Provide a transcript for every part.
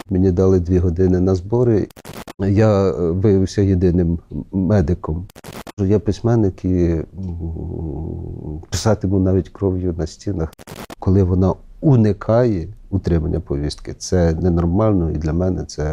Мені дали 2 години на збори. Я виявився єдиним медиком. Я письменник і писатиму навіть кров'ю на стінах. Коли вона уникає утримання повістки, це ненормально, і для мене це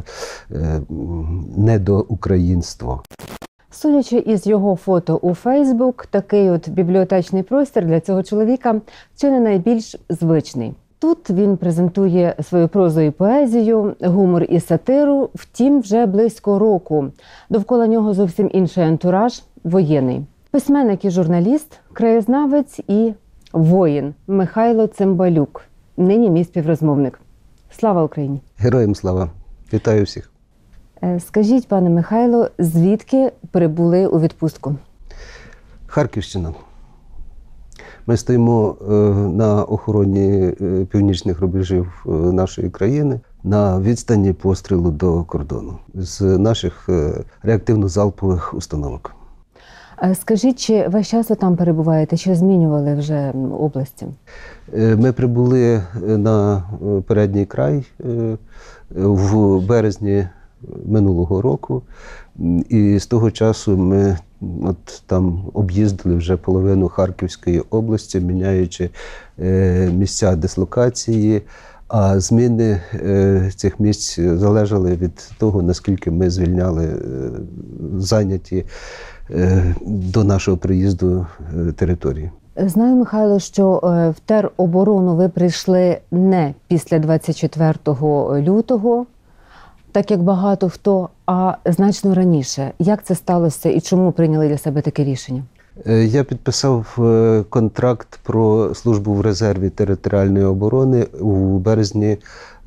недоукраїнство. Судячи із його фото у Фейсбук, такий от бібліотечний простір для цього чоловіка чи не найбільш звичний. Тут він презентує свою прозу і поезію, гумор і сатиру, втім, вже близько року. Довкола нього зовсім інший антураж – воєнний. Письменник і журналіст, краєзнавець і воїн Михайло Цимбалюк. Нині мій співрозмовник. Слава Україні! Героям слава! Вітаю всіх! Скажіть, пане Михайло, звідки прибули у відпустку? Харківщина. Ми стоїмо на охороні північних рубежів нашої країни на відстані пострілу до кордону з наших реактивно-залпових установок. Скажіть, чи весь час ви там перебуваєте, чи змінювали вже області? Ми прибули на передній край в березні минулого року, і з того часу ми там об'їздили вже половину Харківської області, міняючи місця дислокації, а зміни цих місць залежали від того, наскільки ми звільняли зайняті до нашого приїзду території. Знаю, Михайло, що в тероборону ви прийшли не після 24 лютого, так як багато хто, а значно раніше. Як це сталося і чому прийняли для себе таке рішення? Я підписав контракт про службу в резерві територіальної оборони у березні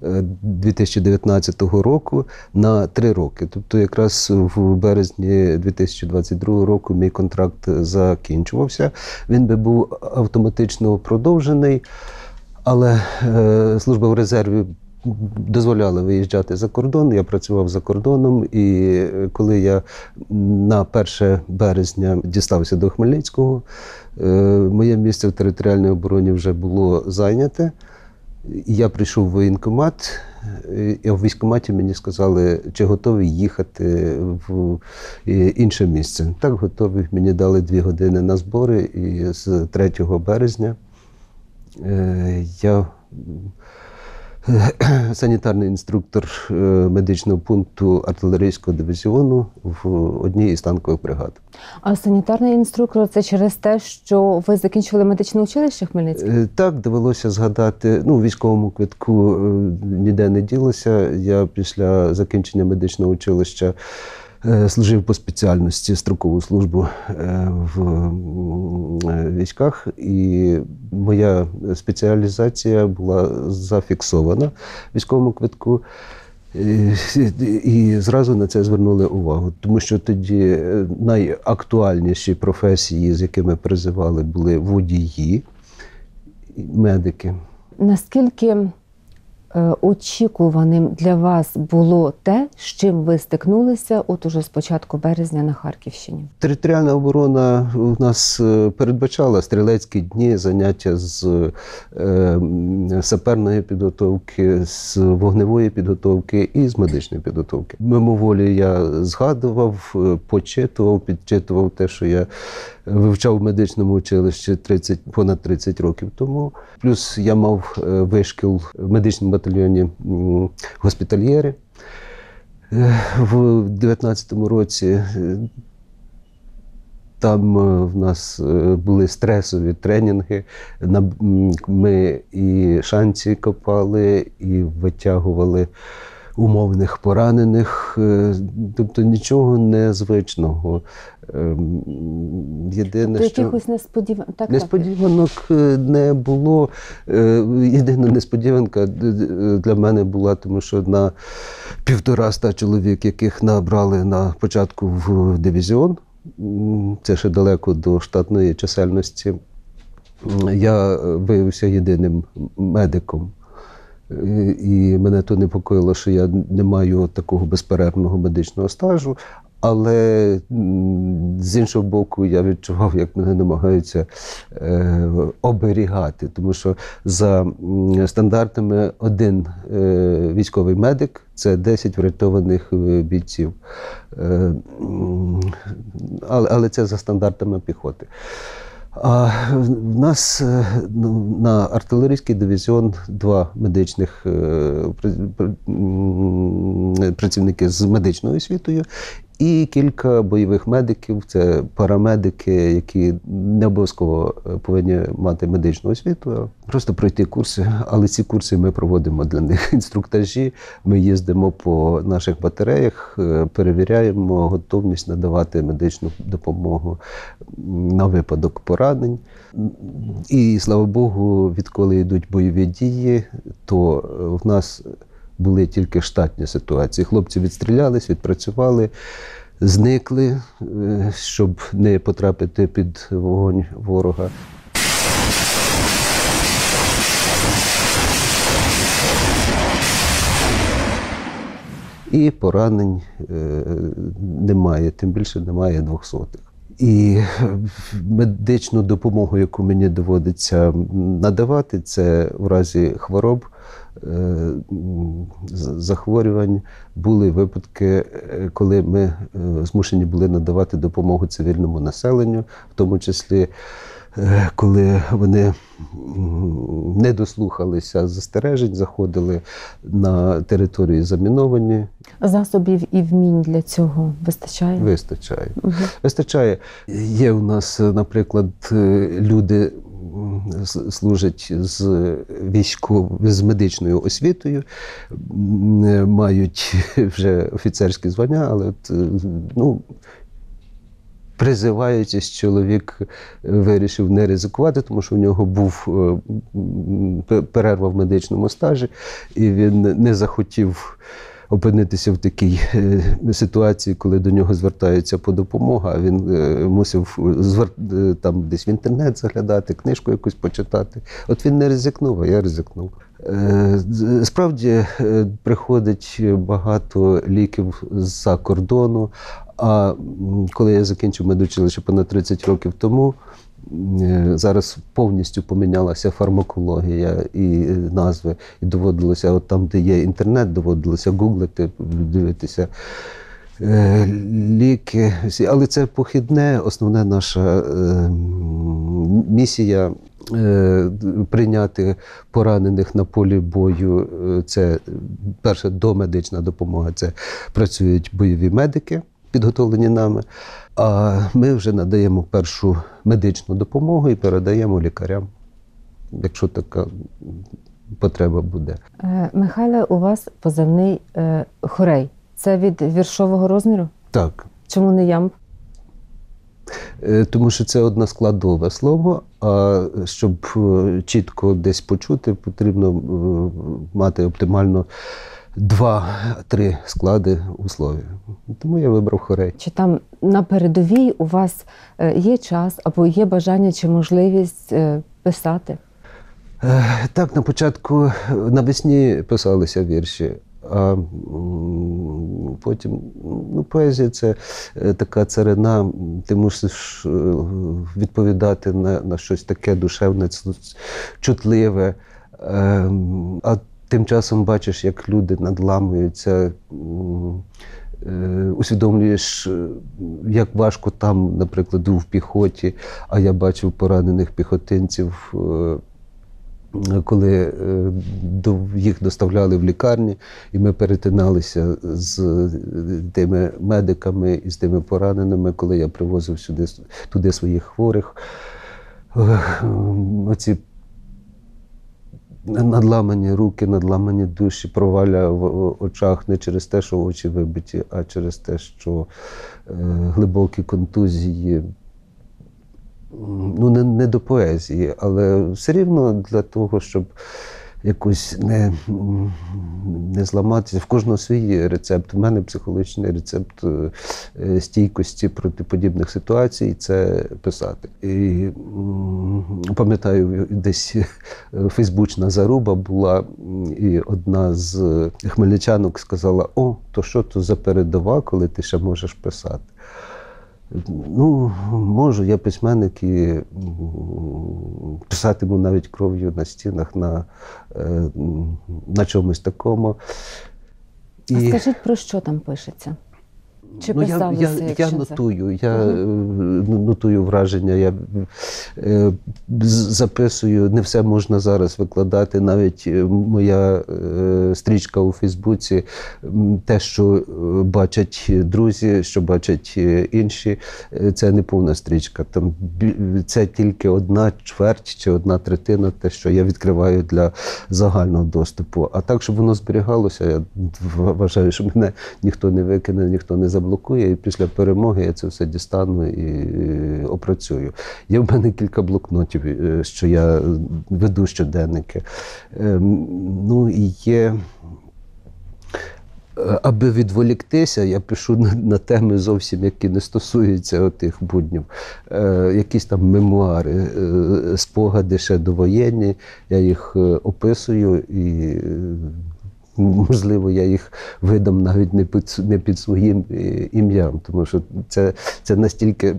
2019 року на 3 роки. Тобто якраз в березні 2022 року мій контракт закінчувався. Він би був автоматично продовжений, але служба в резерві дозволяли виїжджати за кордон, я працював за кордоном, і коли я на 1 березня дістався до Хмельницького, моє місце в територіальній обороні вже було зайняте. Я прийшов в воєнкомат, і в військкоматі мені сказали, чи готовий їхати в інше місце. Так, готовий. Мені дали 2 години на збори, і з 3 березня я санітарний інструктор медичного пункту артилерійського дивізіону в одній із танкових бригад. А санітарний інструктор – це через те, що ви закінчили медичне училище в Хмельницькому? Так, довелося згадати. В військовому квитку ніде не ділося. Я після закінчення медичного училища служив по спеціальності строкову службу в військах, і моя спеціалізація була зафіксована в військовому квитку, і зразу на це звернули увагу, тому що тоді найактуальніші професії, з якими призивали, були водії, медики. Наскільки очікуваним для вас було те, з чим ви стикнулися от уже з початку березня на Харківщині? Територіальна оборона у нас передбачала стрілецькі дні, заняття з саперної підготовки, з вогневої підготовки і з медичної підготовки. Мимоволі я згадував, почитував, підчитував те, що я вивчав в медичному училищі понад 30 років тому. Плюс я мав вишкіл в медичному батальйоні госпітальєри. В 19-му році там в нас були стресові тренінги. Ми і шанці копали, і витягували умовних поранених, тобто нічого незвичного. Єдине, якихось несподіванок не було. Єдина несподіванка для мене була, тому що на 150 чоловік, яких набрали на початку в дивізіон, це ще далеко до штатної чисельності, я виявився єдиним медиком. І мене то непокоїло, що я не маю такого безперервного медичного стажу, Але з іншого боку, я відчував, як мене намагаються оберігати. Тому що за стандартами один військовий медик – це 10 врятованих бійців. Але це за стандартами піхоти. А в нас на артилерійський дивізіон 2 медичних працівники з медичною освітою і кілька бойових медиків, це парамедики, які не обов'язково повинні мати медичну освіту, а просто пройти курси. Але ці курси ми проводимо для них інструктажі, ми їздимо по наших батареях, перевіряємо готовність надавати медичну допомогу на випадок поранень. І, слава Богу, відколи йдуть бойові дії, то в нас були тільки штатні ситуації. Хлопці відстрілялись, відпрацювали, зникли, щоб не потрапити під вогонь ворога. І поранень немає, тим більше немає 200-х. І медичну допомогу, яку мені доводиться надавати, це в разі хвороб, захворювань. Були випадки, коли ми змушені були надавати допомогу цивільному населенню, в тому числі, коли вони не дослухалися застережень, заходили на території заміновані. Засобів і вмінь для цього вистачає? Вистачає. Вистачає. Є у нас, наприклад, люди служать з медичною освітою, мають вже офіцерські звання, але призиваючись, чоловік вирішив не ризикувати, тому що у нього був перерва в медичному стажі, і він не захотів опинитися в такій ситуації, коли до нього звертаються по допомогу, а він мусив там десь в інтернет заглядати, книжку якусь почитати. От він не ризикнув, а я ризикнув. Справді приходить багато ліків з-за кордону, а коли я закінчив медучилище понад 30 років тому, зараз повністю помінялася фармакологія і назви, і доводилося, от там, де є інтернет, доводилося гуглити, дивитися ліки. Але це похідне, основна наша місія прийняти поранених на полі бою. Це перша домедична допомога, це працюють бойові медики, підготовлені нами, а ми вже надаємо першу медичну допомогу і передаємо лікарям, якщо така потреба буде. Михайле, у вас позивний Хорей. Це від віршового розміру? Так. Чому не ямб? Тому що це односкладове слово, а щоб чітко десь почути, потрібно мати оптимально 2-3 склади у слові. Тому я вибрав Хорей. Чи там на передовій у вас є час або є бажання чи можливість писати? Так, на початку навесні писалися вірші, а потім поезія – це така царина, ти мусиш відповідати на щось таке душевне, чутливе, а тим часом бачиш, як люди надламуються, усвідомлюєш, як важко там, наприклад, в піхоті, а я бачив поранених піхотинців, коли їх доставляли в лікарні, і ми перетиналися з тими медиками і з тими пораненими, коли я привозив туди своїх хворих. Оці надламані руки, надламані душі, проваля в очах не через те, що очі вибиті, а через те, що глибокі контузії. Не до поезії, але все рівно для того, щоб якось не зламатися. В кожного свій рецепт. У мене психологічний рецепт стійкості проти подібних ситуацій – це писати. І пам'ятаю, десь фейсбучна заруба була, і одна з хмельничанок сказала: «О, то що то за передова, коли ти ще можеш писати?» Ну, можу, я письменник і писатиму навіть кров'ю на стінах, на чомусь такому. А скажіть, про що там пишеться? Чи писалося, я нотую враження, я записую, не все можна зараз викладати, навіть моя стрічка у Фейсбуці, те, що бачать друзі, що бачать інші, це не повна стрічка. Там це тільки 1/4 чи 1/3 те, що я відкриваю для загального доступу. А так, щоб воно зберігалося, я вважаю, що мене ніхто не викине, ніхто не заблокує, і після перемоги я це все дістану і опрацюю. Є в мене кілька блокнотів, що я веду щоденники. Ну і є... Аби відволіктися, я пишу на теми зовсім, які не стосуються отих буднів. Якісь там мемуари, спогади ще довоєнні, я їх описую і... Можливо, я їх видам навіть не під своїм ім'ям, тому що це настільки,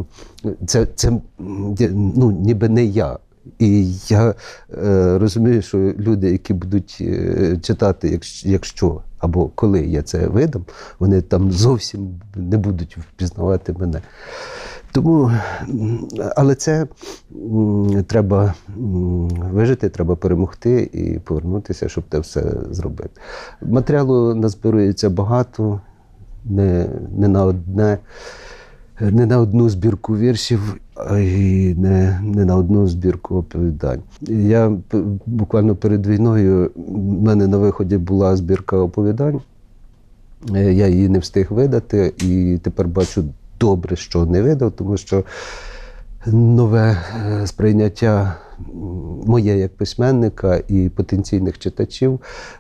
ну, ніби не я. І я розумію, що люди, які будуть читати, якщо або коли я це видам, вони там зовсім не будуть впізнавати мене. Тому, але це треба вижити, треба перемогти і повернутися, щоб те все зробити. Матеріалу назбирується багато, не на одну збірку віршів, і не на одну збірку оповідань. Я буквально перед війною, в мене на виході була збірка оповідань, я її не встиг видати, і тепер бачу, добре, що не видав, тому що нове сприйняття моє як письменника і потенційних читачів,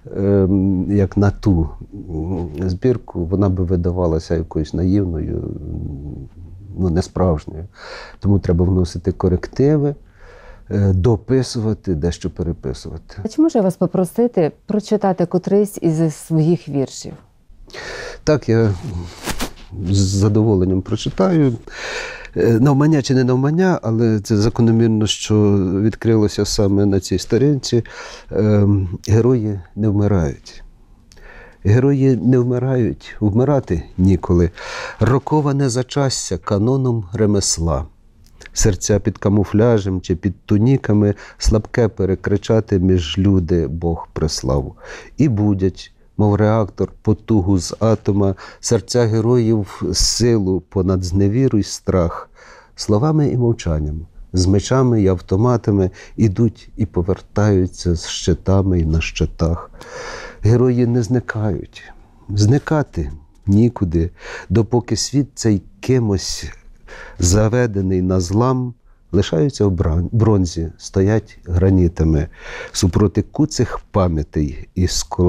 як на ту збірку, вона би видавалася якоюсь наївною, ну, несправжньою. Тому треба вносити корективи, дописувати, дещо переписувати. А чи можу я вас попросити прочитати котрийсь із своїх віршів? Так, я з задоволенням прочитаю. Навмання чи не навмання, але це закономірно, що відкрилося саме на цій сторінці. Герої не вмирають. Герої не вмирають, вмирати ніколи. Роковане зачастя каноном ремесла. Серця під камуфляжем чи під туніками слабке перекричати між люди Бог прислав. І будять, мов реактор, потугу з атома, серця героїв силу понад зневіру й страх. Словами і мовчанням, з мечами і автоматами ідуть і повертаються з щитами і на щитах. Герої не зникають. Зникати нікуди, допоки світ цей кимось заведений на злам, лишаються в бронзі, стоять гранітами, супроти куцих пам'ятей і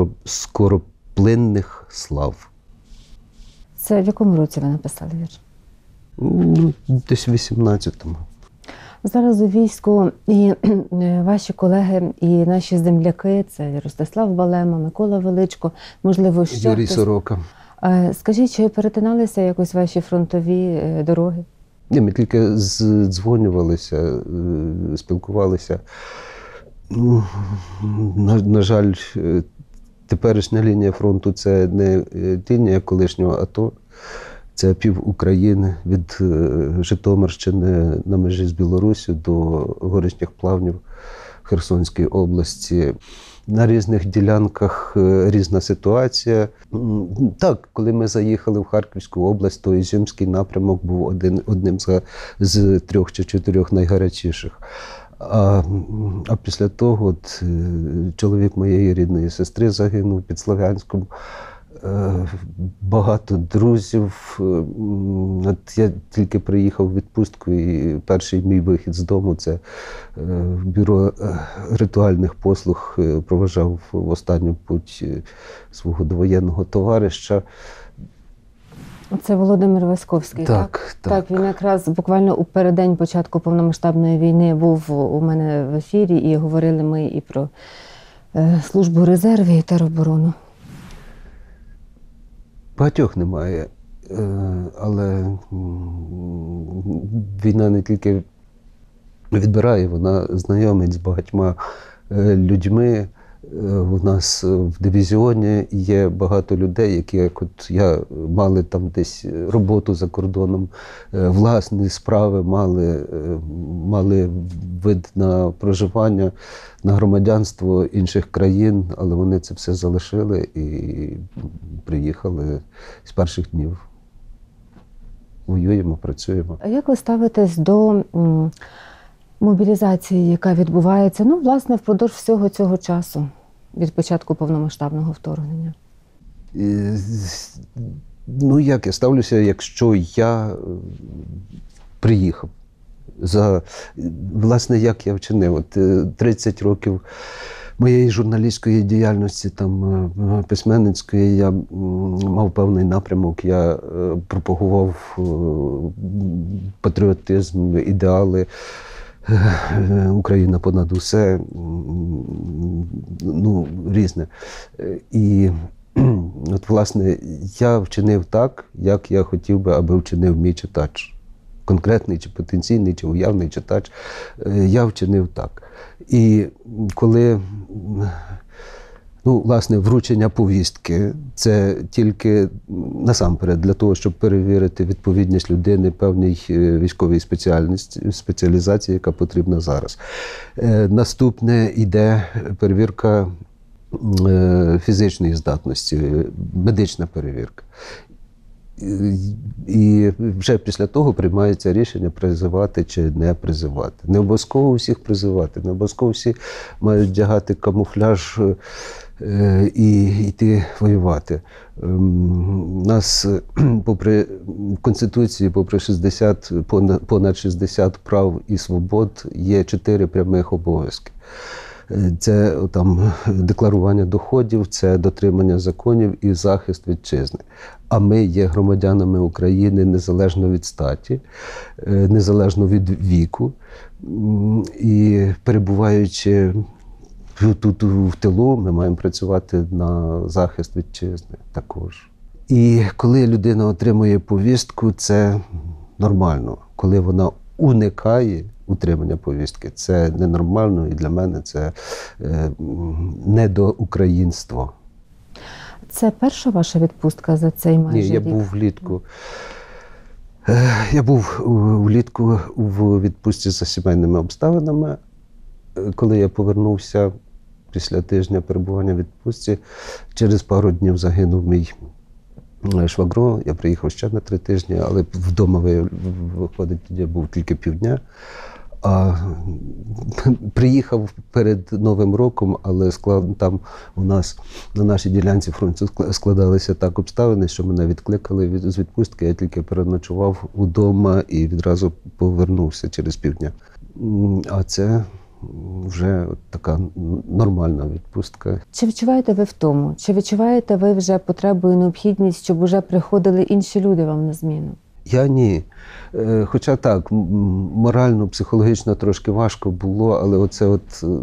скороплинних слав. Це в якому році ви написали вірш? Ну, десь в 18-му. Зараз у війську і ваші колеги, і наші земляки, це Ростислав Балема, Микола Величко, можливо, ще Юрій Сорока. Скажіть, чи перетиналися якось ваші фронтові дороги? Ні, ми тільки дзвонювалися, спілкувалися. Ну, на жаль, теперішня лінія фронту – це не лінія колишнього АТО, це пів України від Житомирщини на межі з Білоруссю до горішніх плавнів Херсонської області. На різних ділянках різна ситуація. Так, коли ми заїхали в Харківську область, то Ізюмський напрямок був одним з 3 чи 4 найгарячіших. А після того чоловік моєї рідної сестри загинув під Слов'янськом. багато друзів. От я тільки приїхав в відпустку, і перший мій вихід з дому – це бюро ритуальних послуг. Проважав в останню путь свого довоєнного товариша. Це Володимир Васьковський, так? Так, він якраз буквально у переддень початку повномасштабної війни був у мене в ефірі, і говорили ми і про службу резервів і тероборону. Багатьох немає, але війна не тільки відбирає, вона знайомить з багатьма людьми. У нас в дивізіоні є багато людей, які, як от я, мали там десь роботу за кордоном, власні справи, мали вид на проживання, на громадянство інших країн, але вони це все залишили і приїхали з перших днів. Воюємо, працюємо. А як ви ставитесь до мобілізації, яка відбувається, власне, впродовж всього цього часу, від початку повномасштабного вторгнення? Як я ставлюся, якщо я приїхав? Власне, як я вчинив? От 30 років моєї журналістської діяльності, письменницької, я мав певний напрямок, я пропагував патріотизм, ідеали. Україна понад усе, різне. І от, власне, я вчинив так, як я хотів би, аби вчинив мій читач. Конкретний, чи потенційний, чи уявний читач. Я вчинив так. І коли, власне, вручення повістки – це тільки насамперед для того, щоб перевірити відповідність людини певній військовій спеціалізації, яка потрібна зараз. Наступне йде перевірка фізичної здатності, медична перевірка. І вже після того приймається рішення призивати чи не призивати. Не обов'язково усіх призивати, не обов'язково всі мають вдягати камуфляж і йти воювати. У нас попри Конституції, попри понад 60 прав і свобод, є 4 прямих обов'язки. Це декларування доходів, це дотримання законів і захист вітчизни. А ми є громадянами України незалежно від статі, незалежно від віку. І перебуваючи тут в тилу, ми маємо працювати на захист вітчизни також. І коли людина отримує повістку, це нормально. Коли вона уникає утримання повістки, це ненормально, і для мене це недоукраїнство. Це перша ваша відпустка за цей майже рік? Ні, я був влітку. Я був влітку у відпустці за сімейними обставинами. Коли я повернувся після тижня перебування в відпустці, через пару днів загинув мій швагро. Я приїхав ще на 3 тижні, але вдома, виходить, я був тільки півдня. А приїхав перед Новим роком, але там у нас на нашій ділянці фронту складалися так обставини, що мене відкликали з відпустки. Я тільки переночував удома і відразу повернувся через півдня. А це вже така нормальна відпустка. Чи відчуваєте ви втому? Чи відчуваєте ви вже потребу і необхідність, щоб уже приходили інші люди вам на зміну? Я ні. Хоча так, морально, психологічно трошки важко було, але оце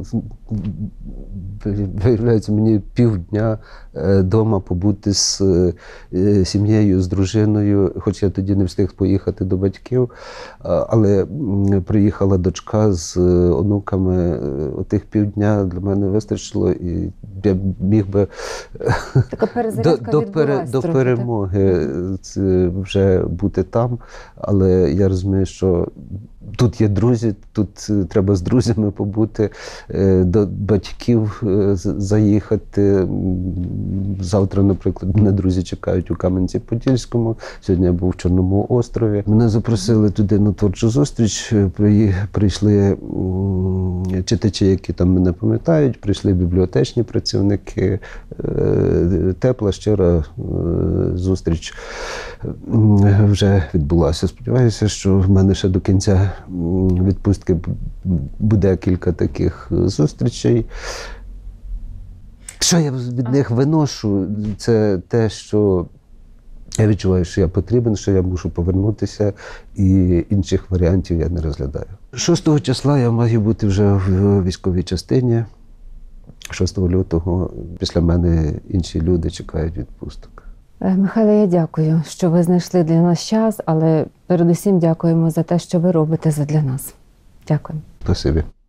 виявляється, мені півдня вдома побути з сім'єю, з дружиною, хоч я тоді не встиг поїхати до батьків, але приїхала дочка з онуками, отих півдня для мене вистачило, і я міг би така перезарядка до перемоги вже бути там, але я розумію, що тут є друзі, тут треба з друзями побути, до батьків заїхати. Завтра, наприклад, мене друзі чекають у Кам'янці-Подільському. Сьогодні я був в Чорному острові. Мене запросили туди на творчу зустріч. Прийшли читачі, які там мене пам'ятають, прийшли бібліотечні працівники. Тепла, щира зустріч вже відбулася. Сподіваюся, що в мене ще до кінця відпустки буде кілька таких зустрічей. Що я від них виношу, це те, що я відчуваю, що я потрібен, що я мушу повернутися, і інших варіантів я не розглядаю. 6 числа я маю бути вже в військовій частині. 6 лютого після мене інші люди чекають відпусток. Михайло, я дякую, що ви знайшли для нас час, але передусім дякуємо за те, що ви робите задля нас. Дякую. Спасибі.